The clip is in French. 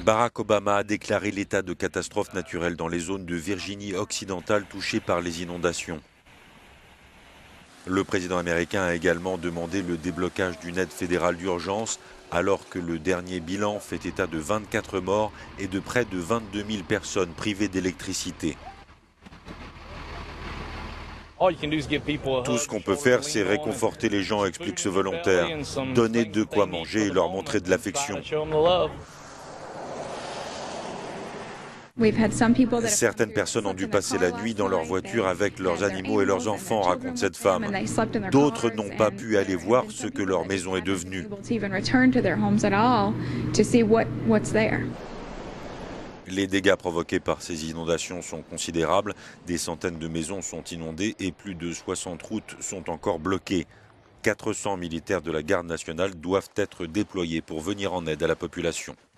Barack Obama a déclaré l'état de catastrophe naturelle dans les zones de Virginie occidentale touchées par les inondations. Le président américain a également demandé le déblocage d'une aide fédérale d'urgence, alors que le dernier bilan fait état de 24 morts et de près de 22 000 personnes privées d'électricité. Tout ce qu'on peut faire, c'est réconforter les gens, explique ce volontaire, donner de quoi manger et leur montrer de l'affection. Certaines personnes ont dû passer la nuit dans leur voiture avec leurs animaux et leurs enfants, raconte cette femme. D'autres n'ont pas pu aller voir ce que leur maison est devenue. Les dégâts provoqués par ces inondations sont considérables. Des centaines de maisons sont inondées et plus de 60 routes sont encore bloquées. 400 militaires de la garde nationale doivent être déployés pour venir en aide à la population.